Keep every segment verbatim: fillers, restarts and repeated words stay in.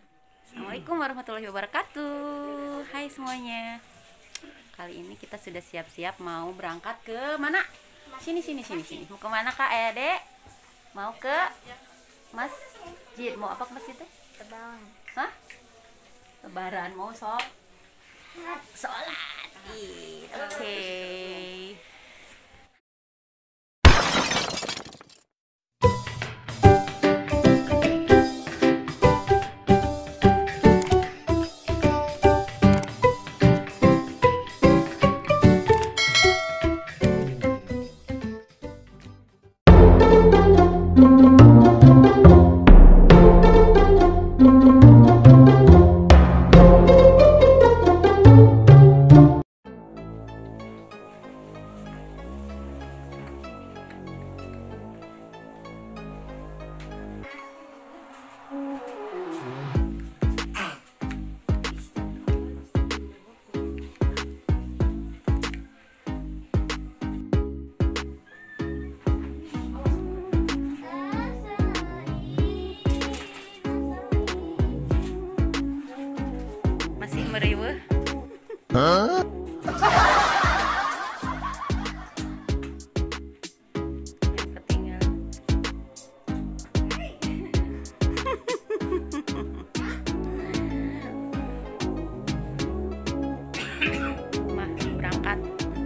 Assalamualaikum warahmatullahi wabarakatuh. Hai semuanya. Kali ini kita sudah siap-siap mau berangkat ke mana? Sini sini sini sini. Mau ke mana Kak Ede? Mau ke masjid. Mau apa ke masjid teh? Lebaran. Hah? Lebaran mau sok sholat. Id. Oke. Masih meriweuh. Hah? Yang ketinggalan. Mah berangkat.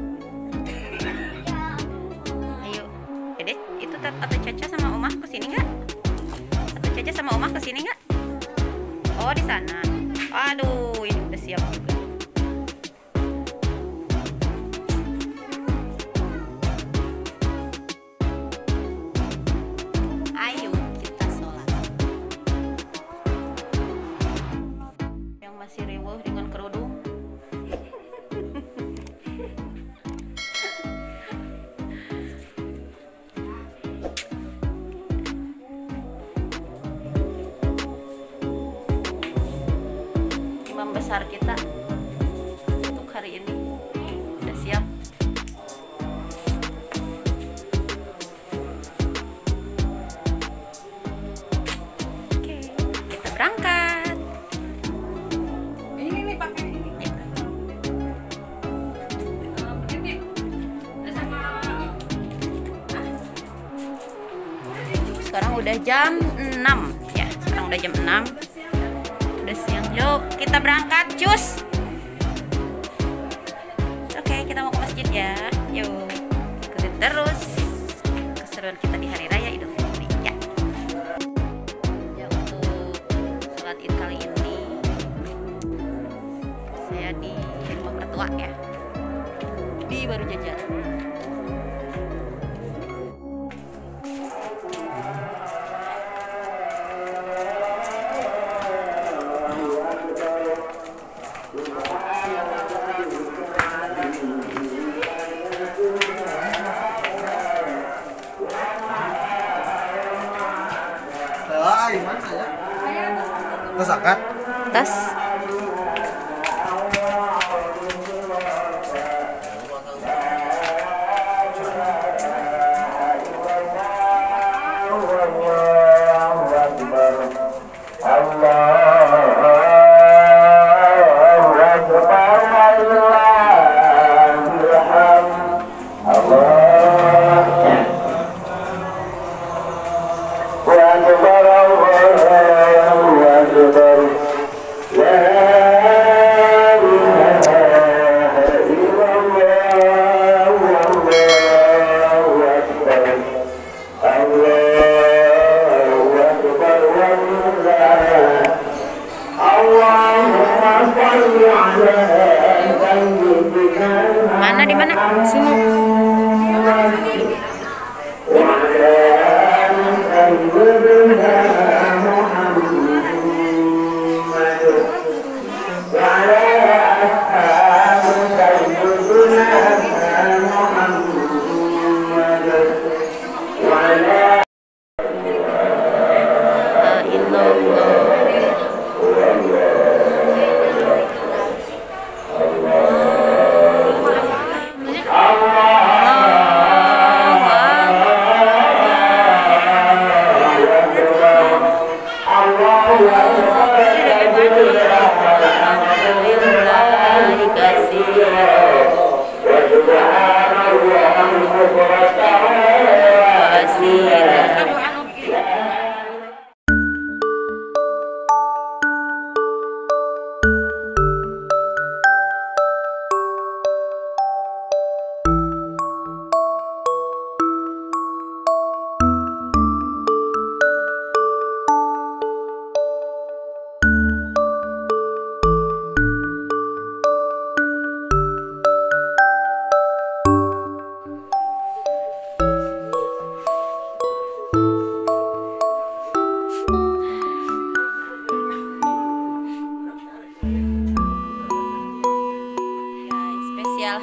Ayo, Dede, itu tat atau Caca sama Omah kesini nggak? Atau Caca sama Omah kesini nggak? Oh di sana. Aduh, ini udah siap juga. Ayo kita sholat. Yang masih riweuh dengan kerudung. Imam besar kita untuk hari ini udah siap. Oke, kita berangkat. Ini nih pakai ini. Ini. Sama. Sekarang udah jam enam ya. Sekarang udah jam enam. Udah siang. Yuk, kita berangkat, cus. Oke, kita mau ke masjid ya. Yuk, ikutin terus keseruan kita di hari raya Idul Fitri ya. Ya, untuk sholat Id kali ini saya di rumah mertua ya, di Baru Jajar. Ah, gimana ya? Kesakat? Tas. Mana di mana? Sini. Allah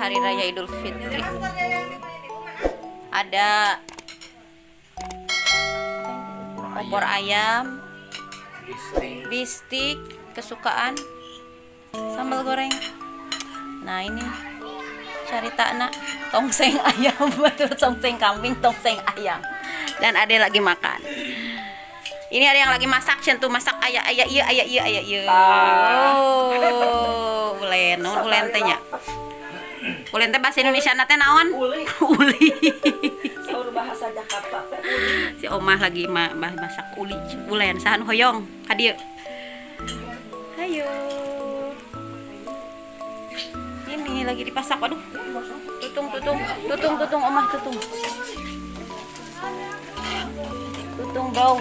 hari raya Idul Fitri. Ada opor ayam, bistik kesukaan, sambal goreng. Nah ini carita nak tongseng ayam, betul, tongseng kambing, tongseng ayam. Dan ada lagi makan. Ini ada yang lagi masak, centu masak ayah ayah iya ayah iya ayah iya. Oh, ulen, non ulen tehnya. Ulen teh bahasa Indonesia nate naon? Uli. Uli. Saur bahasa Jakarta. Si omah lagi ma masak uli, ulen sahan hoyong ka dieu. Hayo. Ini lagi dipasak, aduh. Tutung tutung, tutung tutung omah tutung. Tutung bau.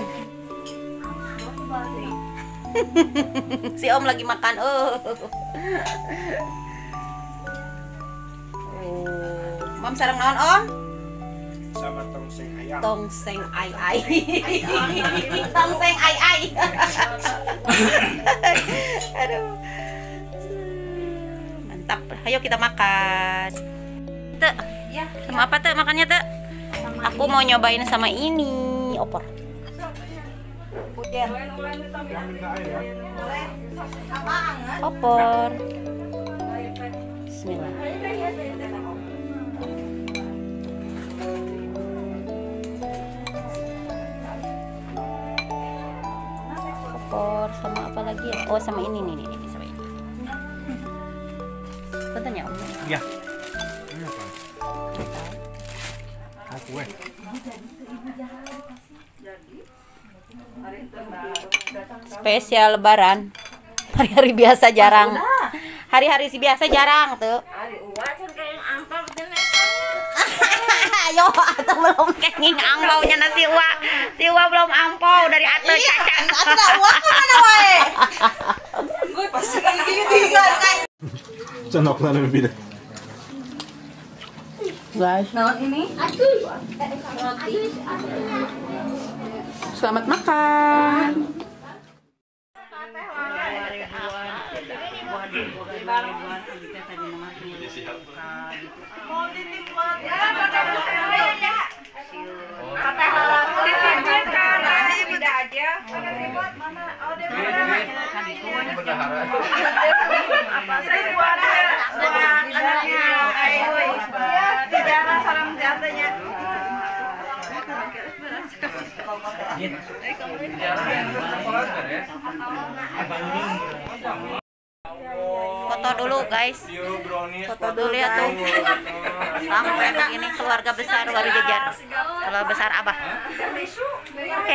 Si om lagi makan. Oh. Oh. Mam sareng naon om? Sama tongseng ayam. Tongseng ai ai. Tongseng ai ai. Aduh. Mantap. Ayo kita makan. Teh, ya, sama apa teh makannya teh? Aku mau nyobain sama ini, opor. Pujen. Opor. Bismillah. Opor sama apa lagi ya? Oh sama ini nih, nih, nih sama ini. Punten ya om? Iya. Ini apa? Mau kue. Spesial lebaran. Hari-hari biasa jarang. Hari-hari si biasa jarang tuh. Ayo, atau belum kenging angpaunya na si Wa. Si Wa belum angpau dari atau cacan. Atuh uang mana wae? Gue pasti gini Cenok na lebih deh. Guys, Nah ini selamat makan. Foto dulu guys. Foto dulu ya tuh. Sampai begini keluarga besar baru jajar. Keluarga besar Abah. Oke.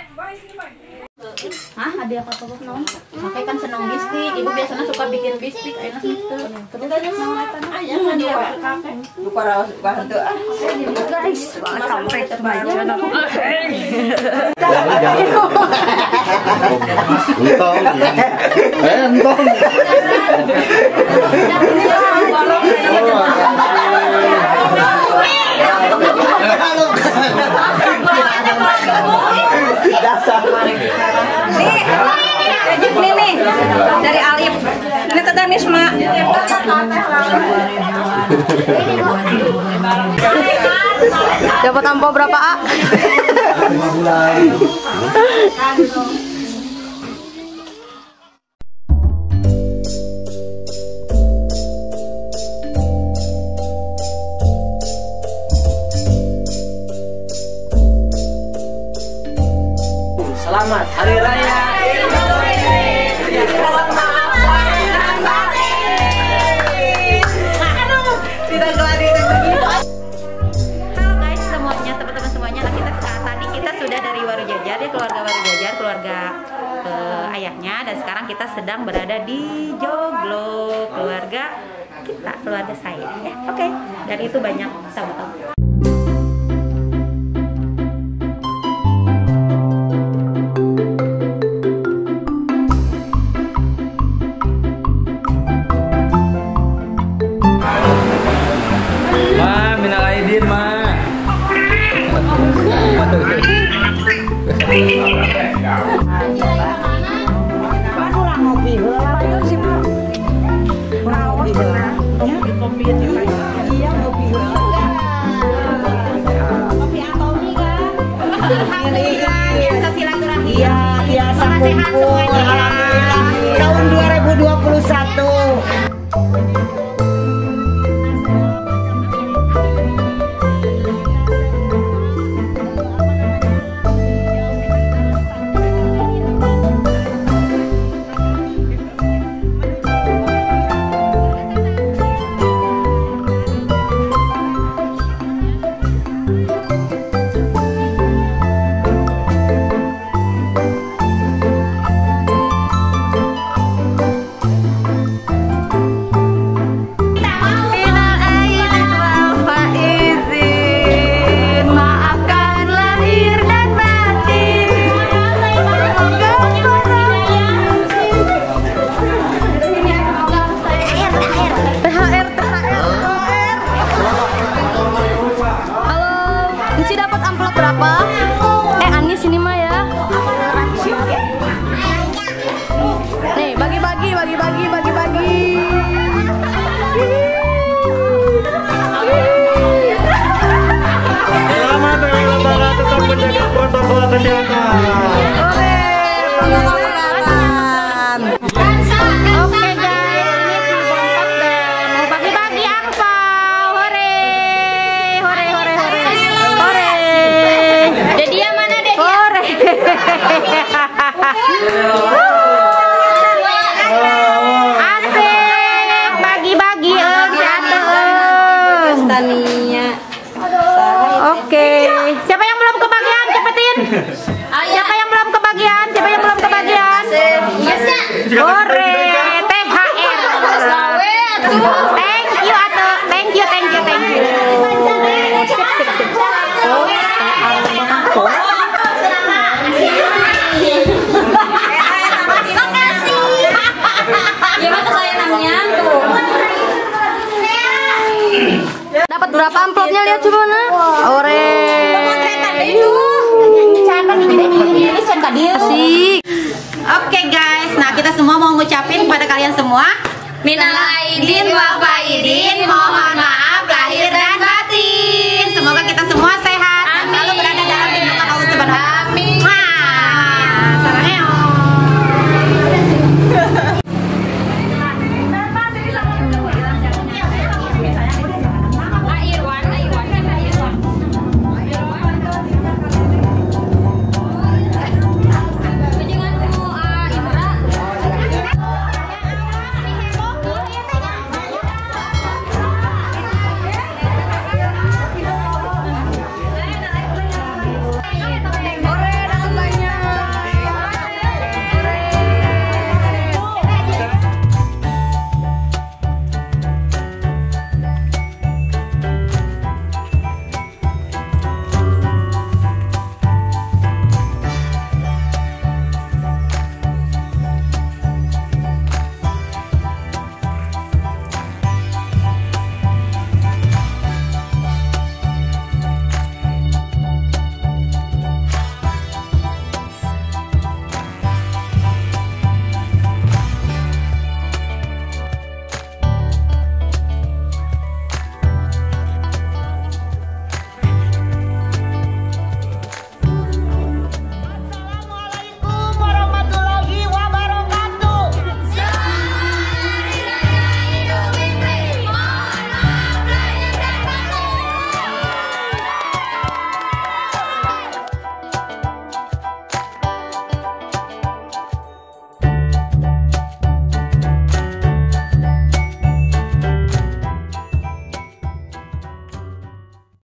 Hah, ada apa apa non? Makanya kan senang bistik. Ibu biasanya suka bikin bistik enak gitu. Terus nama apa? Ayam dia kakek. lupa rawas bantu. Guys, sampai terbaca. Entong. Eh, entong. Nih, nih nih dari Alif. Ini teh Nisma. Dapat ampo berapa, A? Selamat Hari Raya Idul Fitri. Selamat maaf. Aduh, tidak geladi begitu. Halo guys semuanya, teman-teman semuanya. Nah, kita tadi kita sudah dari Waru Jajar ya, keluarga Waru Jajar, keluarga eh, ayahnya, dan sekarang kita sedang berada di Joglo, keluarga kita, keluarga saya ya. Oke, dan itu banyak tamu-tamu. Ma, minal aidin, Ma. Ngopi heula. Ayo sih, Ma. Ngopi heula. Ngopi di ampun, alhamdulillah tahun dua ribu dua puluh satu. Oke, siapa yang belum kebagian? Cepetin. Siapa yang belum kebagian? Siapa yang belum kebagian? Hore, T H R. Thank you atuh. Thank you, thank you, thank you. Sip, sip, sip. Gimana saya namanya tuh? Dapat berapa amplopnya lihat coba nah. Ore. Oke guys, nah kita semua mau ngucapin kepada kalian semua Minal aidin wal faidin, mohon maaf lahir dan